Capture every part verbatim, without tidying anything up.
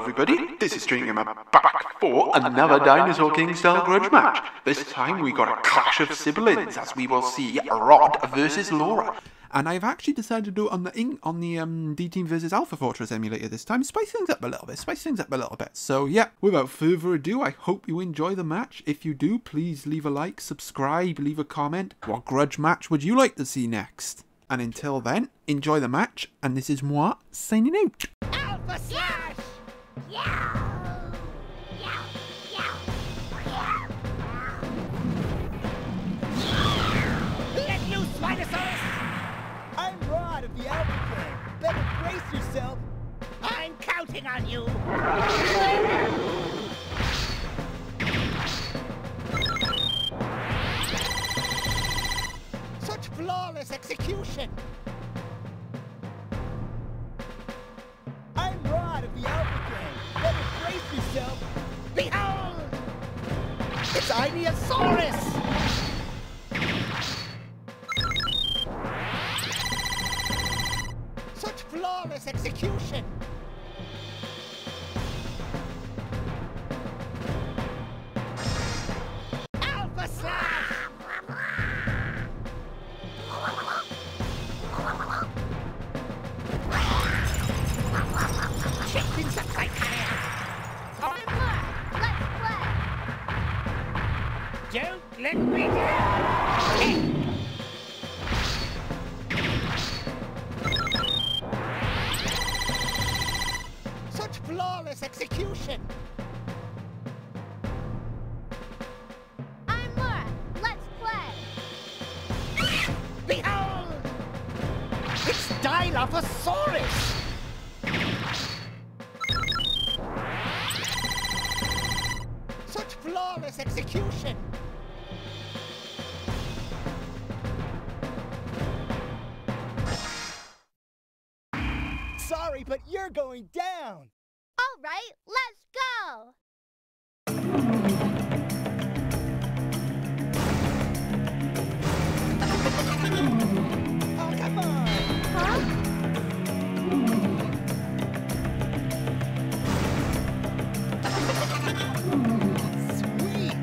everybody, this is Stringham back for another Dinosaur King style grudge match. This time we got a clash of siblings as we will see Rod versus Laura. And I've actually decided to do it on the on the um, D-Team versus Alpha Fortress emulator this time. Spice things up a little bit, spice things up a little bit. So yeah, without further ado, I hope you enjoy the match. If you do, please leave a like, subscribe, leave a comment. What grudge match would you like to see next? And until then, enjoy the match, and this is moi signing out. Alpha Slash! Yeah! Let loose, Spinosaurus! I'm Rod of the Alpha Gang. Better brace yourself. I'm counting on you! Such flawless execution! I'm Rod of the Alpha Gang. Better brace yourself. Behold! It's Ineosaurus! Such flawless execution! Alpha Slash! Check things up, Psychotic! I'm Mark. Let's play. Don't let me down! Hey. Such flawless execution! I'm Laura. Let's play. Behold! It's Dilophosaurus! Such flawless execution! Sorry, but you're going down. All right, let's go. Oh, come on. Huh? Sweet.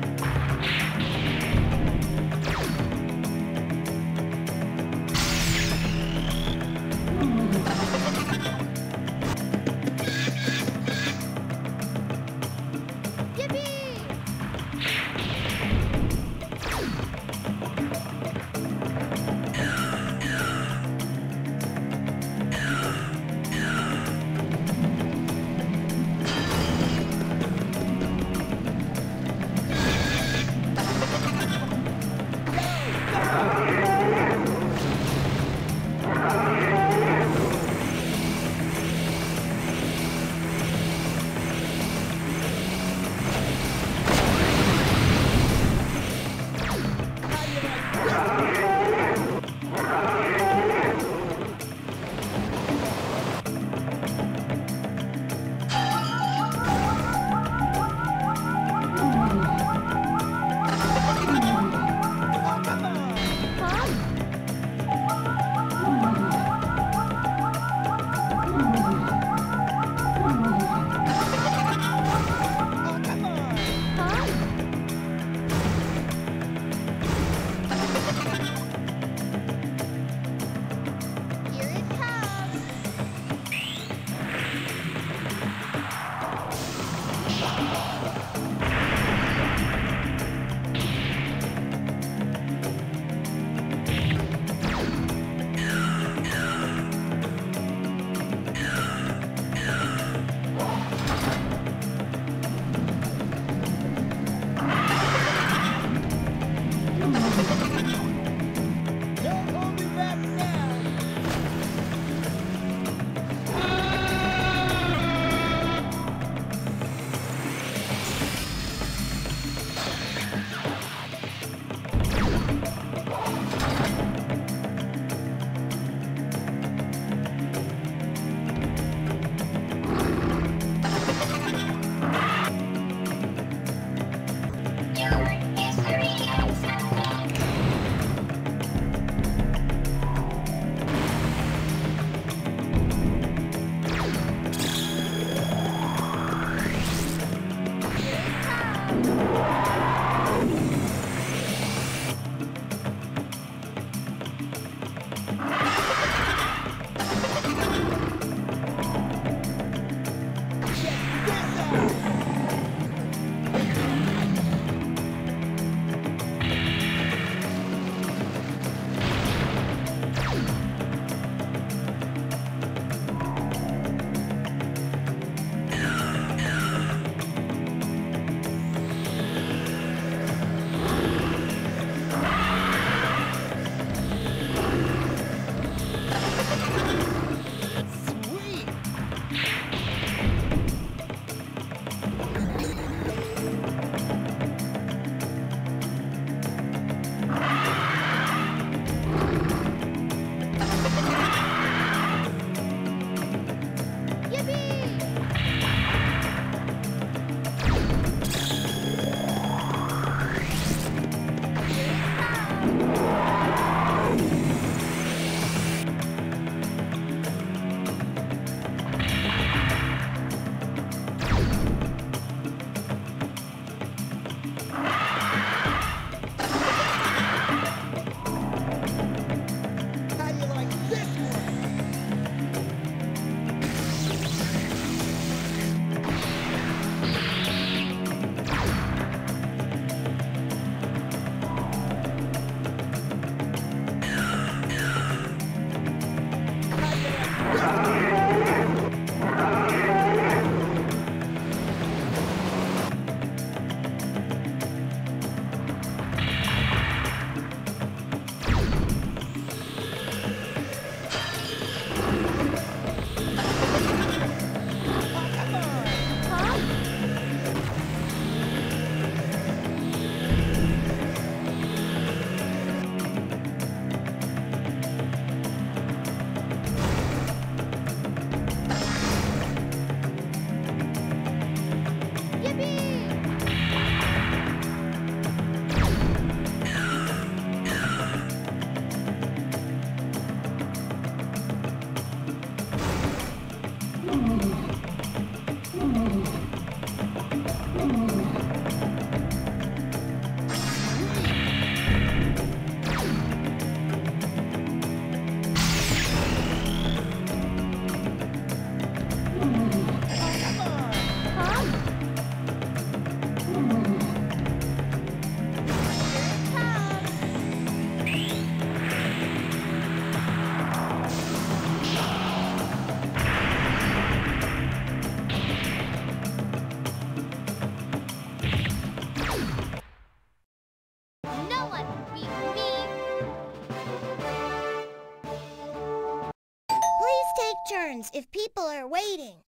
turns if people are waiting.